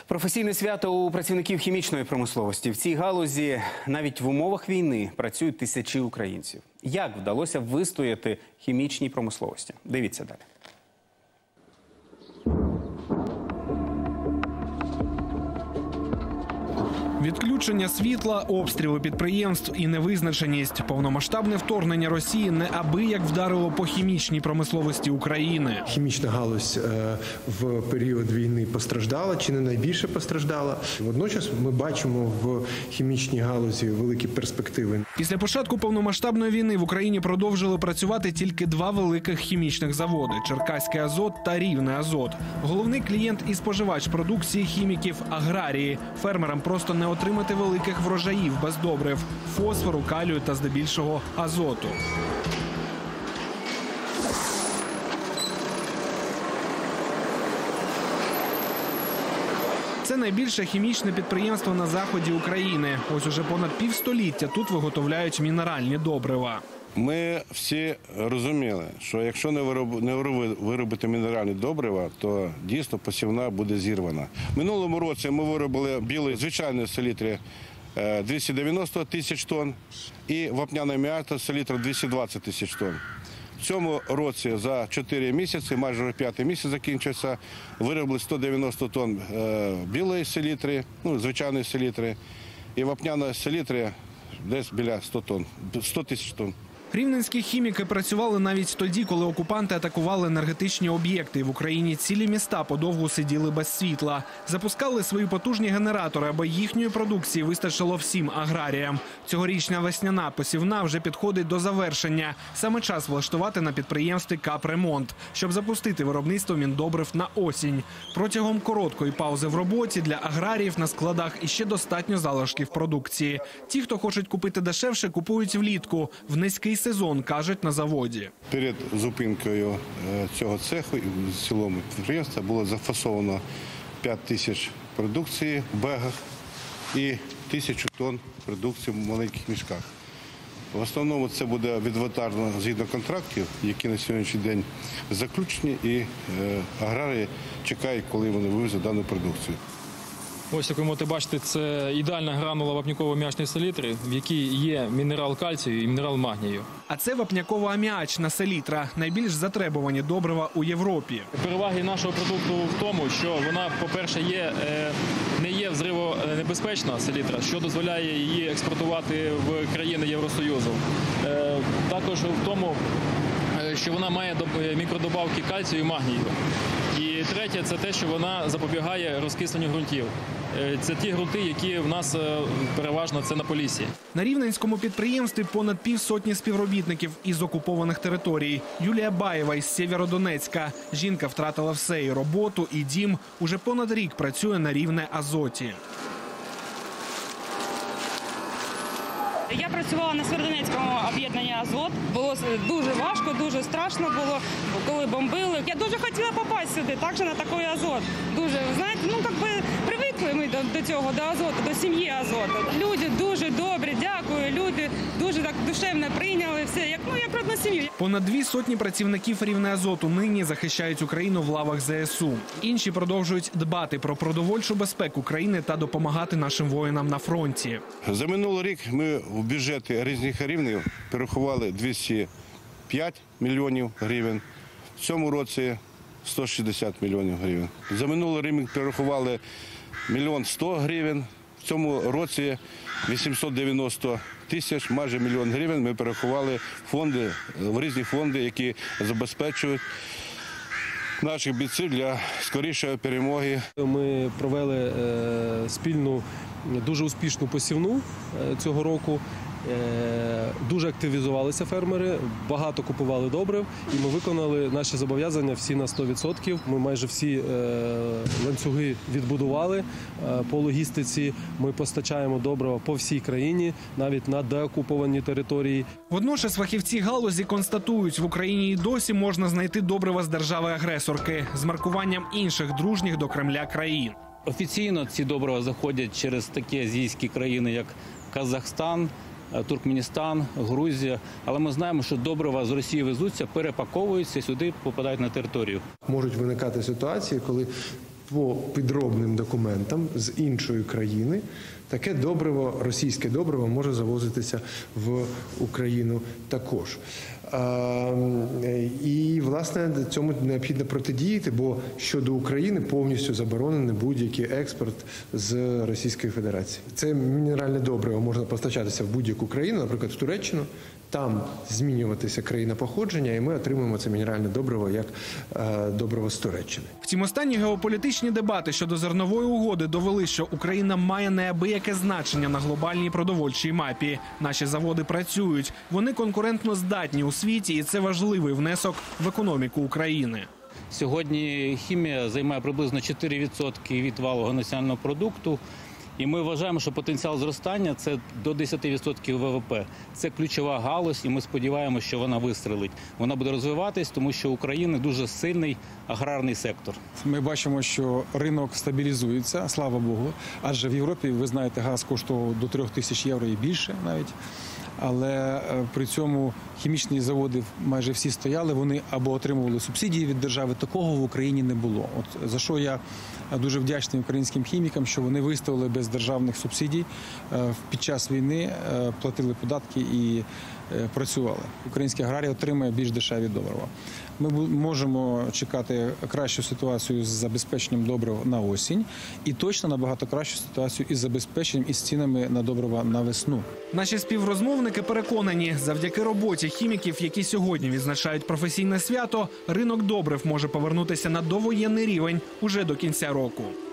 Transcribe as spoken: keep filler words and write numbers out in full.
Професійне свято у працівників хімічної промисловості. В цій галузі навіть в умовах війни працюють тисячі українців. Як вдалося вистояти хімічній промисловості? Дивіться далі. Відключення світла, обстріли підприємств і невизначеність. Повномасштабне вторгнення Росії неабияк вдарило по хімічній промисловості України. Хімічна галузь в період війни постраждала, чи не найбільше постраждала. Водночас ми бачимо в хімічній галузі великі перспективи. Після початку повномасштабної війни в Україні продовжили працювати тільки два великих хімічних заводи – Черкаський азот та Рівне азот. Головний клієнт і споживач продукції хіміків – аграрії. Фермерам просто не отримати великих врожаїв без добрив – фосфору, калію та здебільшого азоту. Це найбільше хімічне підприємство на заході України. Ось уже понад півстоліття тут виготовляють мінеральні добрива. Ми всі розуміли, що якщо не виробити мінеральні добрива, то дійсно посівна буде зірвана. Минулому році ми виробили білої звичайної селітри двісті дев'яносто тисяч тонн і вапняної м'ята селітри двісті двадцять тисяч тонн. В цьому році за чотири місяці, майже п'ятий місяць закінчився, виробили сто дев'яносто тонн білої селітри, ну, звичайної селітри, і вапняної селітри десь біля ста тонн, сто тисяч тонн. Рівненські хіміки працювали навіть тоді, коли окупанти атакували енергетичні об'єкти. В Україні цілі міста подовгу сиділи без світла. Запускали свої потужні генератори, аби їхньої продукції вистачило всім аграріям. Цьогорічна весняна посівна вже підходить до завершення. Саме час влаштувати на підприємстві капремонт, щоб запустити виробництво міндобрив на осінь. Протягом короткої паузи в роботі для аграріїв на складах іще достатньо залишків продукції. Ті, хто хочуть купити дешевше, купують влітку, в низький сезон, кажуть на заводі. Перед зупинкою цього цеху і в цілому підприємства було зафасовано п'ять тисяч продукції в бегах і тисячу тонн продукції в маленьких мішках. В основному це буде відвантажено згідно контрактів, які на сьогоднішній день заключені, і аграрії чекають, коли вони вивезуть дану продукцію. Ось, як ви можете бачити, це ідеальна гранула вапняково-аміачної селітри, в якій є мінерал кальцію і мінерал магнію. А це вапняково-аміачна селітра – найбільш затребувані добрива у Європі. Переваги нашого продукту в тому, що вона, по-перше, є, не є взривонебезпечна селітра, що дозволяє її експортувати в країни Євросоюзу. Також в тому, що вона має мікродобавки кальцію і магнію. І третє – це те, що вона запобігає розкисленню ґрунтів. Це ті ґрунти, які в нас переважно це на Поліссі. На рівненському підприємстві понад півсотні співробітників із окупованих територій. Юлія Баєва із Сєвєродонецька. Жінка втратила все – і роботу, і дім. Уже понад рік працює на Рівне азоті. Я працювала на Сєвєродонецькому об'єднанні «Азот». Було дуже важко, дуже страшно було, коли бомбили. Я дуже хотіла попасти сюди, також на такий «Азот». Дуже, знаєте, ну, як би привикли ми до, до цього, до «Азоту», до сім'ї «Азоту». Люди дуже добрі, дякую, люди дуже так душевно прийняли все, як, ну, як родну сім'ю. Понад дві сотні працівників Рівне азоту нині захищають Україну в лавах зе ес у. Інші продовжують дбати про продовольчу безпеку країни та допомагати нашим воїнам на фронті. За минулий рік ми в бюджети різних рівнів перерахували двісті п'ять мільйонів гривень. В цьому році сто шістдесят мільйонів гривень. За минулий рік ми перерахували мільйон сто гривень. В цьому році вісімсот дев'яносто тисяч, майже мільйон гривень ми перерахували в фонди, в різні фонди, які забезпечують наших бійців для скорішої перемоги. Ми провели е, спільну, дуже успішну посівну е, цього року. Е, дуже активізувалися фермери, багато купували добрив, і ми виконали наші зобов'язання всі на сто відсотків. Ми майже всі е, ланцюги відбудували е, по логістиці. Ми постачаємо добрива по всій країні, навіть на деокупованій території. Водночас фахівці галузі констатують, в Україні і досі можна знайти добрива з держави-агресорки з маркуванням інших дружніх до Кремля країн. Офіційно ці добрива заходять через такі азійські країни, як Казахстан, Туркменістан, Грузія. Але ми знаємо, що добрива з Росії везуться, перепаковуються і сюди попадають на територію. Можуть виникати ситуації, коли по підробним документам з іншої країни таке добриво, російське добриво, може завозитися в Україну також. І, власне, цьому необхідно протидіяти, бо щодо України повністю заборонений будь-який експорт з Російської Федерації. Це мінеральне добриво можна постачатися в будь-яку країну, наприклад, в Туреччину, там змінюватися країна походження, і ми отримуємо це мінеральне добриво як е, добриво з Туреччини. Втім, останні геополітичні дебати щодо зернової угоди довели, що Україна має неабияке значення на глобальній продовольчій мапі. Наші заводи працюють, вони конкурентно здатні у світі, і це важливий внесок в економіку України. Сьогодні хімія займає приблизно чотири відсотки від валового національного продукту. І ми вважаємо, що потенціал зростання – це до десяти відсотків ВВП. Це ключова галузь, і ми сподіваємося, що вона вистрелить. Вона буде розвиватись, тому що у України дуже сильний аграрний сектор. Ми бачимо, що ринок стабілізується, слава Богу. Адже в Європі, ви знаєте, газ коштував до трьох тисяч євро і більше навіть. Але при цьому хімічні заводи майже всі стояли, вони або отримували субсидії від держави, такого в Україні не було. От за що я дуже вдячний українським хімікам, що вони виставили без державних субсидій, під час війни платили податки і працювали. Українські аграрії отримує більш дешеві добрива. Ми можемо чекати кращу ситуацію з забезпеченням добрив на осінь і точно набагато кращу ситуацію із забезпеченням і з цінами на добрива на весну. Наші співрозмовники переконані, завдяки роботі хіміків, які сьогодні відзначають професійне свято, ринок добрив може повернутися на довоєнний рівень уже до кінця року.